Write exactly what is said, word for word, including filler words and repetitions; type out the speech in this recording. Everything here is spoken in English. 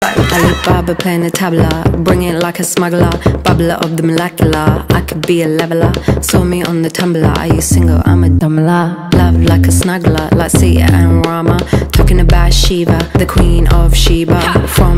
Alibaba playing the tabla, bring it like a smuggler, bubbler of the molecular. I could be a leveler, saw me on the tumbler. Are you single? I'm a dumbler. Love like a snuggler, like Sita and Rama, talking about Shiva, the queen of Sheba. From